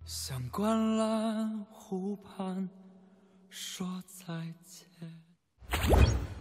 向观澜湖畔说再见。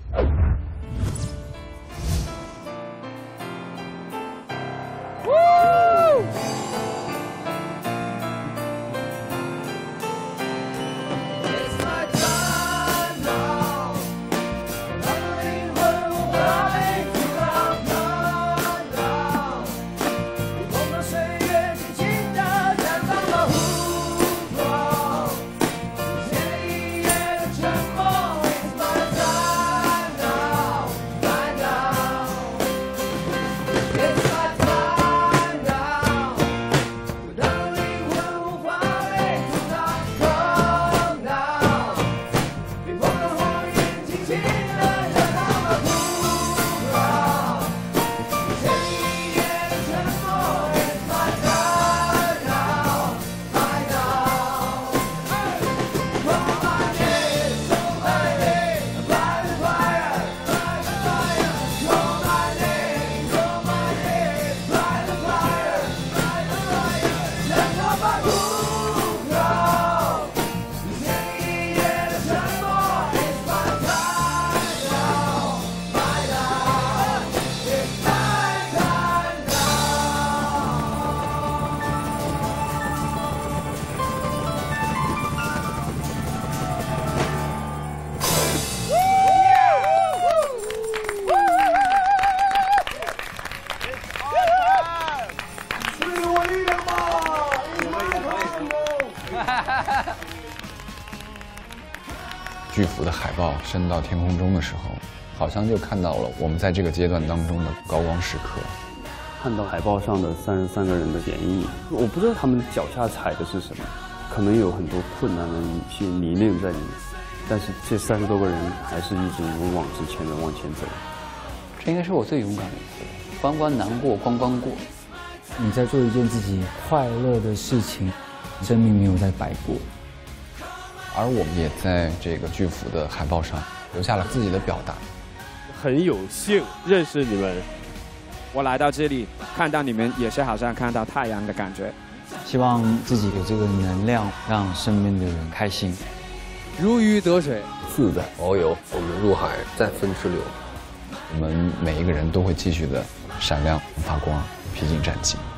巨幅的海报升到天空中的时候，好像就看到了我们在这个阶段当中的高光时刻。 看到海报上的33个人的演绎，我不知道他们脚下踩的是什么，可能有很多困难的一些理念在里面，但是这30多个人还是一直勇往直前的往前走。 这应该是我最勇敢的一次，关关难过关关过。 你在做一件自己快乐的事情，生命没有在白过。 而我们也在这个巨幅的海报上留下了自己的表达。 很有幸认识你们，我来到这里看到你们，也是好像看到太阳的感觉。 希望自己有这个能量，让身边的人开心。 如鱼得水， 自在遨游，我们入海再分支流。 我们每一个人都会继续的闪亮发光，披荆斩棘。